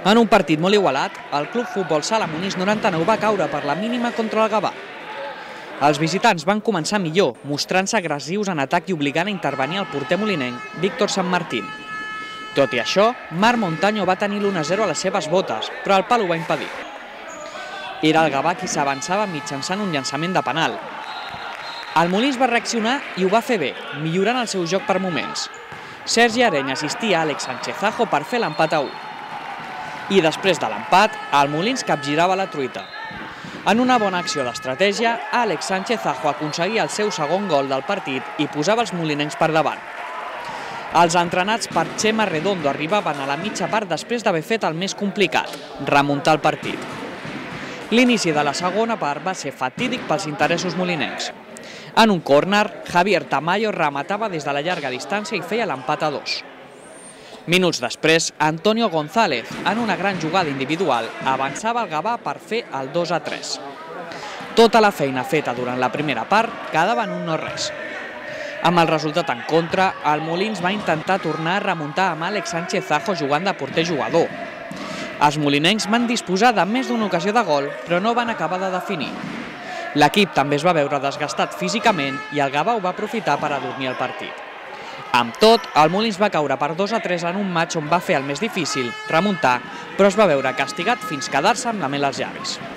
En un partit molt igualat, el Club Futbol Sala Monís 99 va caure per la mínima contra el Gavà. Els visitants van començar millor, mostrant-se agressius en atac i obligant a intervenir el porter molinenc, Víctor San Martín. Tot i això, Marc Montaño va tenir l'1-0 a les seves botes, però el pal ho va impedir. Era el Gavà qui s'avançava mitjançant un llançament de penal. El Molins va reaccionar i ho va fer bé, millorant el seu joc per moments. Sergi Areny assistia a Àlex Sánchez-Ajo per fer l'empat a 1. I després de l'empat, el Molins capgirava la truita. En una bona acció d'estratègia, Àlex Sánchez-Ajo aconseguia el seu segon gol del partit i posava els molinencs per davant. Els entrenats per Chema Redondo arribaven a la mitja part després d'haver fet el més complicat, remuntar el partit. L'inici de la segona part va ser fatídic pels interessos molinencs. En un córner, Javier Tamayo rematava des de la llarga distància i feia l'empat a 2. Minuts després, Antonio González, en una gran jugada individual, avançava el Gavà per fer el 2-3. Tota la feina feta durant la primera part quedava en un no-res. Amb el resultat en contra, el Molins va intentar tornar a remuntar amb Àlex Sánchez-Ajo jugant de porter jugador. Els molinencs van disposar de més d'una ocasió de gol, però no van acabar de definir. L'equip també es va veure desgastat físicament i el Gavà ho va aprofitar per adormir el partit. Amb tot, el Molins va caure per 2-3 en un matx on va fer el més difícil, remuntar, però es va veure castigat fins quedar-se amb la mel als llavis.